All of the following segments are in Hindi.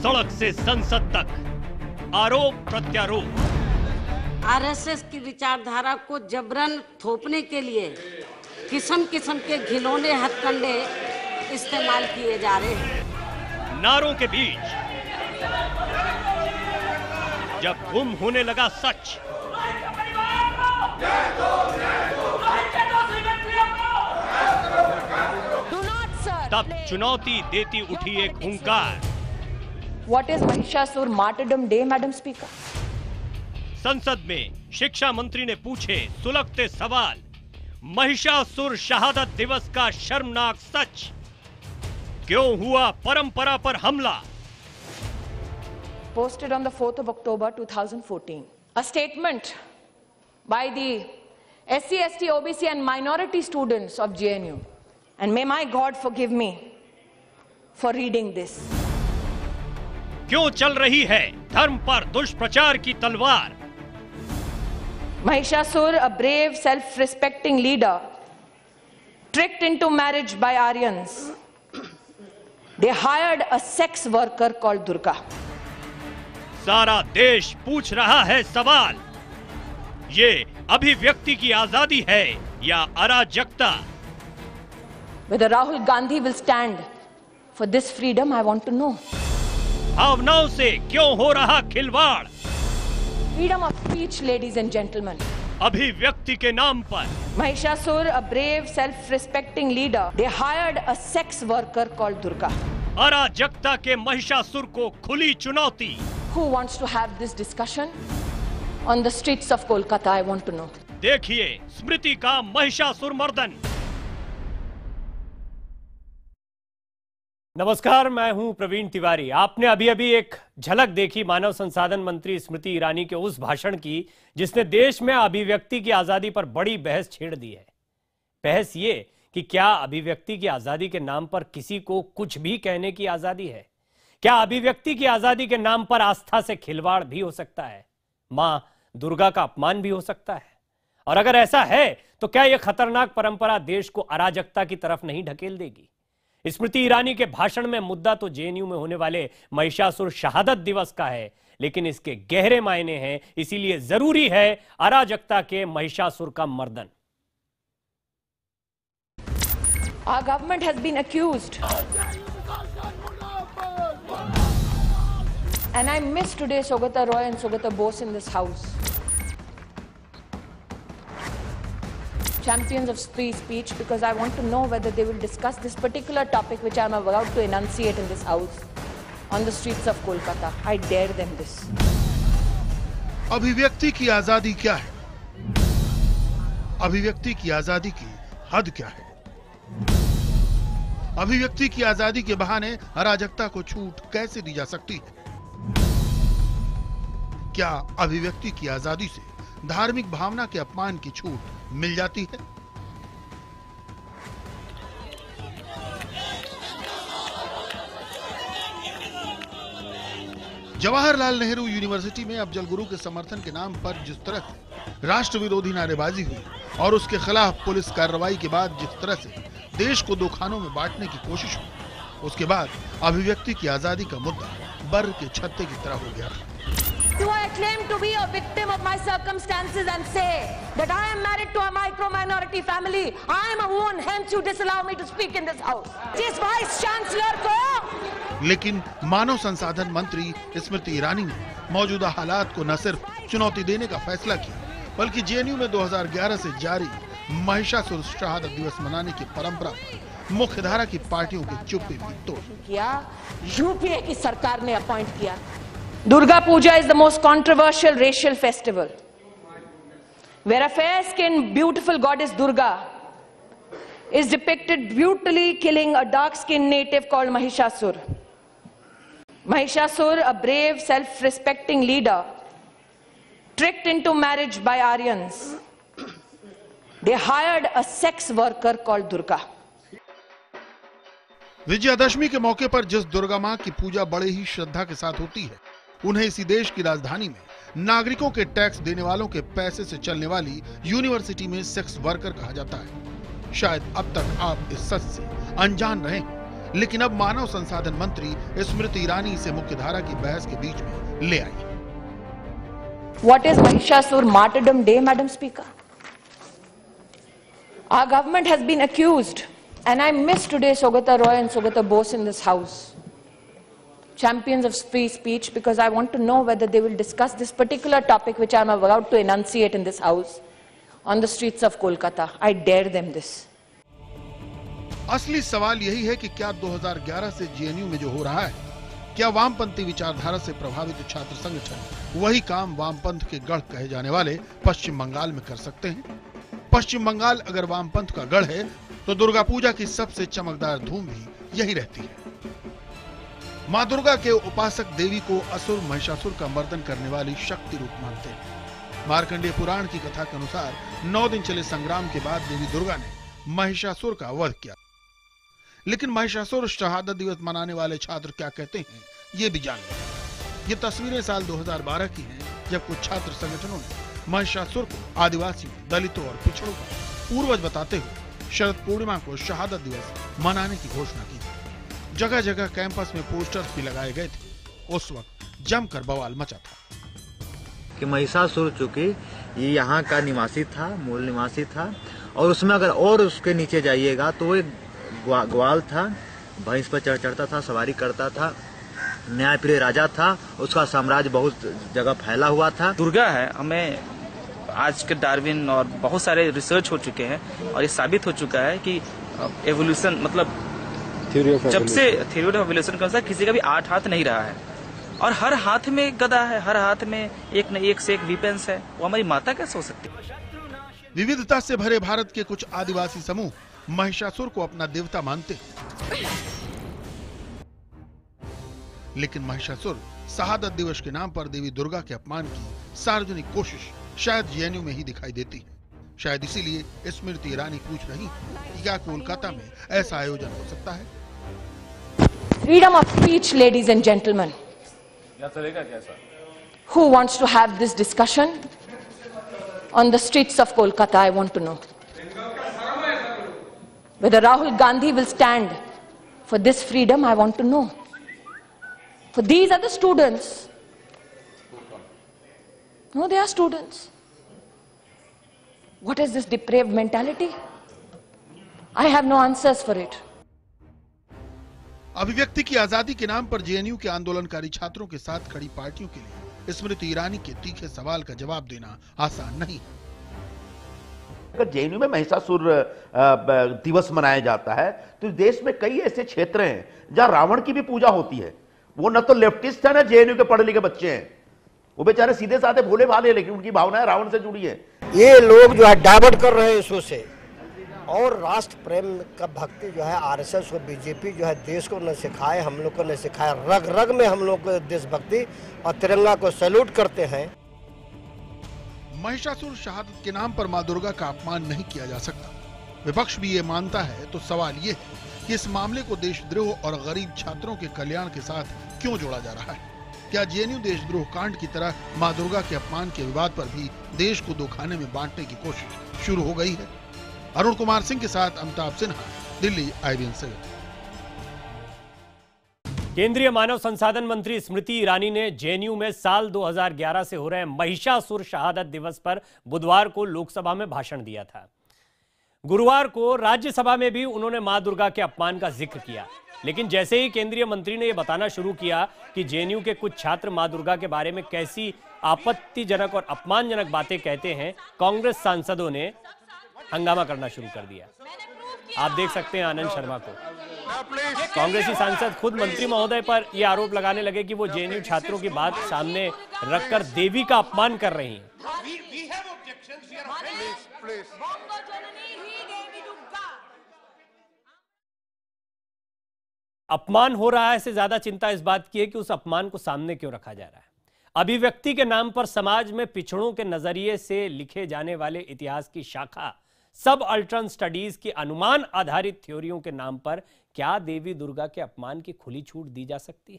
सड़क से संसद तक आरोप प्रत्यारोप। आरएसएस की विचारधारा को जबरन थोपने के लिए किस्म किस्म के घिनौने हथकंडे इस्तेमाल किए जा रहे हैं। नारों के बीच जब गुम होने लगा सच, तब चुनौती देती उठी एक हुंकार। What is Mahishasur Martyrdom Day, Madam Speaker? संसद में शिक्षा मंत्री ने पूछे सुलगते सवाल। महिषासुर शहादत दिवस का शर्मनाक सच, क्यों हुआ परंपरा पर हमला? Posted on the 4th of October 2014. A statement by the SC, ST, OBC and minority students of JNU. And may my God forgive me for reading this. क्यों चल रही है धर्म पर दुष्प्रचार की तलवार? Mahishasur, a brave, self-respecting leader, tricked into marriage by Aryans. They hired a sex worker called Durga. सारा देश पूछ रहा है सवाल, ये अभिव्यक्ति की आजादी है या अराजकता? Whether Rahul Gandhi will stand for this freedom, I want to know. भावनाओं से क्यों हो रहा खिलवाड़? Freedom of speech, ladies and gentlemen. अभिव्यक्ति के नाम पर Mahishasur, a brave, self-respecting leader, they hired a sex worker called Durga. अराजकता के महिषासुर को खुली चुनौती। Who wants to have this discussion on the streets of Kolkata? I want to know. देखिए स्मृति का महिषासुर मर्दन। नमस्कार, मैं हूं प्रवीण तिवारी। आपने अभी अभी एक झलक देखी मानव संसाधन मंत्री स्मृति ईरानी के उस भाषण की जिसने देश में अभिव्यक्ति की आजादी पर बड़ी बहस छेड़ दी है। बहस ये कि क्या अभिव्यक्ति की आजादी के नाम पर किसी को कुछ भी कहने की आजादी है? क्या अभिव्यक्ति की आजादी के नाम पर आस्था से खिलवाड़ भी हो सकता है? मां दुर्गा का अपमान भी हो सकता है? और अगर ऐसा है तो क्या यह खतरनाक परंपरा देश को अराजकता की तरफ नहीं ढकेल देगी? स्मृति ईरानी के भाषण में मुद्दा तो जेएनयू में होने वाले महिषासुर शहादत दिवस का है, लेकिन इसके गहरे मायने हैं, इसीलिए जरूरी है अराजकता के महिषासुर का मर्दन। Our government has been accused, and I miss today Saugata Roy and Saugata Bose in this house. Champions of free speech, because I want to know whether they will discuss this particular topic which I am about to enunciate in this house on the streets of Kolkata. I dare them this. अभिव्यक्ति की आजादी क्या है? अभिव्यक्ति की आजादी की हद क्या है? अभिव्यक्ति की आजादी के बहाने अराजकता को छूट कैसे दी जा सकती है? क्या अभिव्यक्ति की आजादी से धार्मिक भावना के अपमान की छूट मिल जाती है? जवाहरलाल नेहरू यूनिवर्सिटी में अफजल गुरु के समर्थन के नाम पर जिस तरह से राष्ट्र विरोधी नारेबाजी हुई और उसके खिलाफ पुलिस कार्रवाई के बाद जिस तरह से देश को दो खानों में बांटने की कोशिश हुई, उसके बाद अभिव्यक्ति की आजादी का मुद्दा बर के छत्ते की तरह हो गया। Do I claim to be a victim of my circumstances and say that I am married to a micro-minority family? I am a woman, hence you disallow me to speak in this house. जिस वाइस चांसलर को लेकिन मानव संसाधन मंत्री स्मृति ईरानी ने मौजूदा हालात को न सिर्फ चुनौती देने का फैसला किया, बल्कि जेएनयू में 2011 से जारी महिषासुर शहादत दिवस मनाने की परंपरा पर मुख्यधारा की पार्टियों की चुप्पी भी तोड़ किया। यूपीए की सरकार ने अपॉइंट किया। Durga Puja is the most controversial racial festival, where a fair-skinned, beautiful goddess Durga is depicted brutally killing a dark-skinned native called Mahishasur. Mahishasur, a brave, self-respecting leader, tricked into marriage by Aryans. They hired a sex worker called Durga. Vijayadashami के मौके पर जिस दुर्गा मां की पूजा बड़े ही श्रद्धा के साथ होती है, उन्हें इसी देश की राजधानी में नागरिकों के टैक्स देने वालों के पैसे से चलने वाली यूनिवर्सिटी में सेक्स वर्कर कहा जाता है। शायद अब तक आप इस सच से अनजान रहे। लेकिन अब मानव संसाधन मंत्री स्मृति ईरानी इसे मुख्यधारा की बहस के बीच में ले आई। What is Mahishasur Martyrdom Day, Madam Speaker? Our government has been accused, and I miss today Saugata Roy and Saugata Bose in this house, champions of free speech, because I want to know whether they will discuss this particular topic which I am about to enunciate in this house on the streets of Kolkata. I dare them this. असली सवाल यही है कि क्या 2011 से जेएनयू में जो हो रहा है, क्या वामपंथी विचारधारा से प्रभावित छात्र संगठन वही काम वामपंथ के गढ़ कहे जाने वाले पश्चिम बंगाल में कर सकते हैं? पश्चिम बंगाल अगर वामपंथ का गढ़ है तो दुर्गा पूजा की सबसे चमकदार धूम भी यही रहती है। मां दुर्गा के उपासक देवी को असुर महिषासुर का मर्दन करने वाली शक्ति रूप मानते हैं। मार्कंडेय पुराण की कथा के अनुसार 9 दिन चले संग्राम के बाद देवी दुर्गा ने महिषासुर का वध किया। लेकिन महिषासुर शहादत दिवस मनाने वाले छात्र क्या कहते हैं, ये भी जान लें। ये तस्वीरें साल 2012 की हैं, जब कुछ छात्र संगठनों ने महिषासुर को आदिवासियों, दलितों और पिछड़ों का पूर्वज बताते हुए शरद पूर्णिमा को शहादत दिवस मनाने की घोषणा की थी। जगह जगह कैंपस में पोस्टर्स भी लगाए गए थे। उस वक्त जमकर बवाल मचा था कि महिषासुर चूंकि ये यहाँ का निवासी था, मूल निवासी था, और उसमें अगर और उसके नीचे जाइएगा तो वो एक ग्वाल था, भैंस पर चढ़ता था, सवारी करता था, न्यायप्रिय राजा था, उसका साम्राज्य बहुत जगह फैला हुआ था। दुर्गा है, हमें आज के डार्विन और बहुत सारे रिसर्च हो चुके हैं और ये साबित हो चुका है कि एवोल्यूशन मतलब जब से थ्योरी ऑफ एवोल्यूशन के अनुसार किसी का भी 8 हाथ नहीं रहा है और हर हाथ में एक गदा है, हर हाथ में एक न एक से एक वीपेंस है। वो हमारी माता कैसे हो सकती है? विविधता से भरे भारत के कुछ आदिवासी समूह महिषासुर को अपना देवता मानते हैं, लेकिन महिषासुर शहादत दिवस के नाम पर देवी दुर्गा के अपमान की सार्वजनिक कोशिश शायद जेएनयू में ही दिखाई देती है। शायद इसीलिए स्मृति ईरानी पूछ रही कि क्या कोलकाता में ऐसा आयोजन हो सकता है? Freedom of speech, ladies and gentlemen. Who wants to have this discussion on the streets of Kolkata? I want to know. Whether Rahul Gandhi will stand for this freedom, I want to know. For these are the students. No, they are students. What is this depraved mentality? I have no answers for it. अभिव्यक्ति की आजादी के नाम पर जेएनयू के आंदोलनकारी छात्रों के साथ खड़ी पार्टियों के लिए स्मृति ईरानी के तीखे सवाल का जवाब देना आसान नहीं। अगर जेएनयू में महिषासुर दिवस मनाया जाता है तो देश में कई ऐसे क्षेत्र हैं जहां रावण की भी पूजा होती है। वो न तो लेफ्टिस्ट है ना जेएनयू के पढ़े लिखे बच्चे हैं, वो बेचारे सीधे साधे भोले भाले, लेकिन उनकी भावनाएं रावण से जुड़ी है। ये लोग जो है डाइवर्ट कर रहे हैं इसको से, और राष्ट्र प्रेम का भक्ति जो है आरएसएस और बीजेपी जो है देश को न सिखाए, हम लोग को न सिखाए। रग रग में हम लोग को देशभक्ति और तिरंगा को सैल्यूट करते हैं। महिषासुर शहादत के नाम पर मां दुर्गा का अपमान नहीं किया जा सकता। विपक्ष भी ये मानता है तो सवाल ये है कि इस मामले को देशद्रोह और गरीब छात्रों के कल्याण के साथ क्यों जोड़ा जा रहा है? क्या जेएनयू देशद्रोह कांड की तरह मां दुर्गा के अपमान के विवाद पर भी देश को दो खाने में बांटने की कोशिश शुरू हो गई है? अरुण कुमार सिंह के साथ अमिताभ सिन्हा, दिल्ली IBN 7। केंद्रीय मानव संसाधन मंत्री स्मृति ईरानी ने जेएनयू में साल 2011 से हो रहे महिषासुर शहादत दिवस पर बुधवार को लोकसभा में भाषण दिया था। गुरुवार को राज्यसभा में भी उन्होंने मां दुर्गा के अपमान का जिक्र किया, लेकिन जैसे ही केंद्रीय मंत्री ने यह बताना शुरू किया कि जेएनयू के कुछ छात्र मां दुर्गा के बारे में कैसी आपत्तिजनक और अपमानजनक बातें कहते हैं, कांग्रेस सांसदों ने हंगामा करना शुरू कर दिया। आप देख सकते हैं आनंद शर्मा को। कांग्रेसी सांसद खुद मंत्री महोदय पर यह आरोप लगाने लगे कि वो जेएनयू छात्रों की बात सामने रखकर देवी का अपमान कर रही हैं। अपमान हो रहा है से ज्यादा चिंता इस बात की है कि उस अपमान को सामने क्यों रखा जा रहा है। अभिव्यक्ति के नाम पर समाज में पिछड़ों के नजरिए से लिखे जाने वाले इतिहास की शाखा सब अल्टर्न स्टडीज की अनुमान आधारित थ्योरियों के नाम पर क्या देवी दुर्गा के अपमान की खुली छूट दी जा सकती है?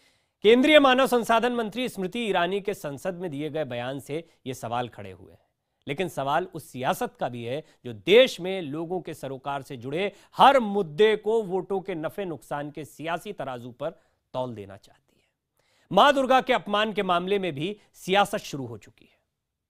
केंद्रीय मानव संसाधन मंत्री स्मृति ईरानी के संसद में दिए गए बयान से यह सवाल खड़े हुए हैं। लेकिन सवाल उस सियासत का भी है जो देश में लोगों के सरोकार से जुड़े हर मुद्दे को वोटों के नफे नुकसान के सियासी तराजू पर तौल देना चाहती है। मां दुर्गा के अपमान के मामले में भी सियासत शुरू हो चुकी है।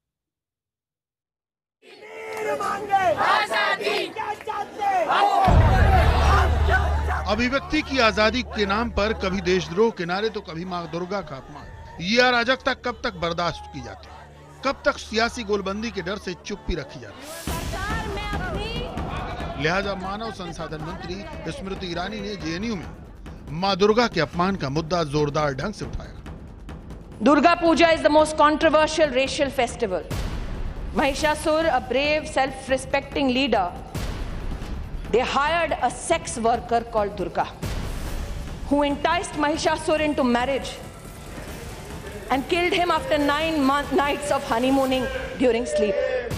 अभिव्यक्ति की आजादी के नाम पर कभी देशद्रोह के नारे तो कभी मां दुर्गा का अपमान। ये अराजकता कब तक बर्दाश्त की जाती है? कब तक सियासी गोलबंदी के डर से चुप्पी रखी जाती है? लिहाजा मानव संसाधन मंत्री स्मृति ईरानी ने जेएनयू में मां दुर्गा के अपमान का मुद्दा जोरदार ढंग से उठाया। Durga Puja is the most controversial racial festival. Mahishasur, a brave, self-respecting leader, they hired a sex worker called Durga, who enticed Mahishasur into marriage and killed him after 9 nights of honeymooning during sleep.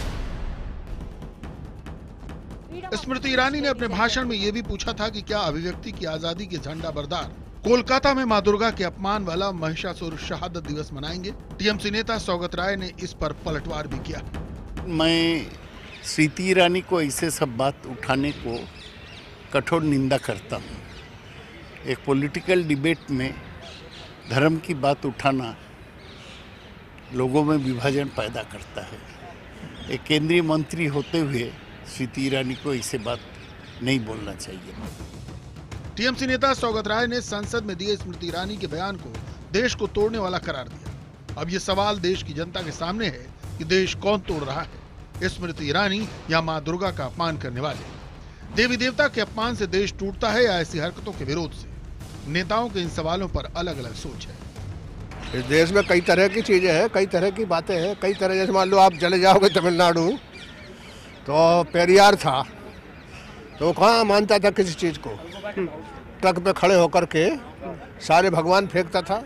Smriti Irani ने अपने भाषण में यह भी पूछा था कि क्या अभिव्यक्ति की आजादी के झंडा बरदार कोलकाता में मां दुर्गा के अपमान वाला महिषासुर शहादत दिवस मनाएंगे? टीएमसी नेता सौगत राय ने इस पर पलटवार भी किया। मैं स्मृति ईरानी को ऐसे सब बात उठाने को कठोर निंदा करता हूँ। एक पॉलिटिकल डिबेट में धर्म की बात उठाना लोगों में विभाजन पैदा करता है। एक केंद्रीय मंत्री होते हुए स्मृति ईरानी को ऐसे बात नहीं बोलना चाहिए। टीएमसी नेता सौगत राय ने संसद में दिए स्मृति ईरानी के बयान को देश को तोड़ने वाला करार दिया। अब ये सवाल देश की जनता के सामने है कि देश कौन तोड़ रहा है, स्मृति ईरानी या मां दुर्गा का अपमान करने वाले? देवी देवता के अपमान से देश टूटता है या ऐसी हरकतों के विरोध से? नेताओं के इन सवालों पर अलग अलग सोच है। इस देश में कई तरह की चीजें हैं, कई तरह की बातें हैं, कई तरह। जैसे मान लो आप चले जाओगे तमिलनाडु तो पेरियार था, तो कहाँ मानता था किसी चीज को? ट्रक पे खड़े होकर के सारे भगवान फेंकता था।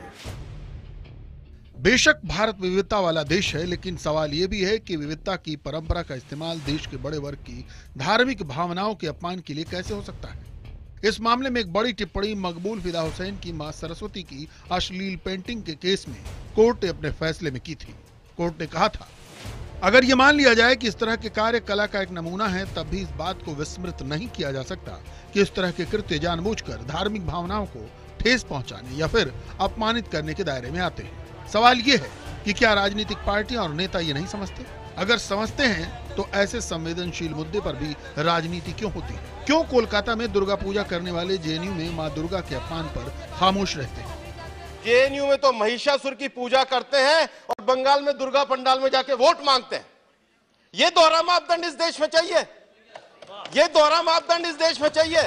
बेशक भारत विविधता वाला देश है, लेकिन सवाल ये भी है कि विविधता की परंपरा का इस्तेमाल देश के बड़े वर्ग की धार्मिक भावनाओं के अपमान के लिए कैसे हो सकता है? इस मामले में एक बड़ी टिप्पणी मकबूल फिदा हुसैन की मां सरस्वती की अश्लील पेंटिंग के केस में कोर्ट ने अपने फैसले में की थी। कोर्ट ने कहा था, अगर ये मान लिया जाए कि इस तरह के कार्य कला का एक नमूना है, तब भी इस बात को विस्मृत नहीं किया जा सकता कि इस तरह के कृत्य जानबूझकर धार्मिक भावनाओं को ठेस पहुंचाने या फिर अपमानित करने के दायरे में आते हैं। सवाल ये है कि क्या राजनीतिक पार्टियां और नेता ये नहीं समझते? अगर समझते हैं तो ऐसे संवेदनशील मुद्दे पर भी राजनीति क्यों होती है? क्यों कोलकाता में दुर्गा पूजा करने वाले जेएनयू में मां दुर्गा के अपमान पर खामोश रहते हैं? जेएनयू में तो महिषासुर की पूजा करते हैं और बंगाल में दुर्गा पंडाल में जाके वोट मांगते हैं। ये दोहरा मापदंड इस देश में चाहिए, ये दोहरा मापदंड इस देश में चाहिए।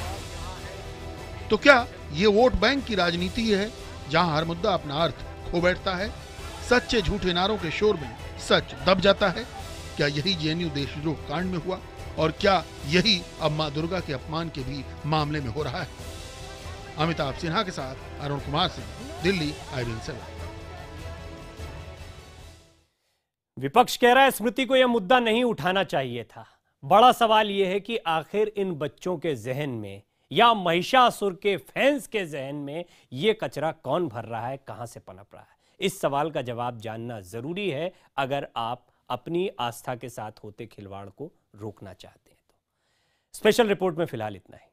तो क्या ये वोट बैंक की राजनीति है, जहां हर मुद्दा अपना अर्थ खो बैठता है? सच्चे झूठे नारों के शोर में सच दब जाता है? क्या यही जेएनयू देशद्रोह कांड में हुआ? और क्या यही अब मां दुर्गा के अपमान के भी मामले में हो रहा है? अमिताभ सिन्हा के साथ अरुण कुमार सिंह, दिल्ली, IBN7। विपक्ष कह रहा है स्मृति को यह मुद्दा नहीं उठाना चाहिए था। बड़ा सवाल यह है कि आखिर इन बच्चों के जहन में या महिषासुर के फैंस के जहन में यह कचरा कौन भर रहा है, कहां से पनप रहा है? इस सवाल का जवाब जानना जरूरी है अगर आप अपनी आस्था के साथ होते खिलवाड़ को रोकना चाहते हैं तो। स्पेशल रिपोर्ट में फिलहाल इतना ही।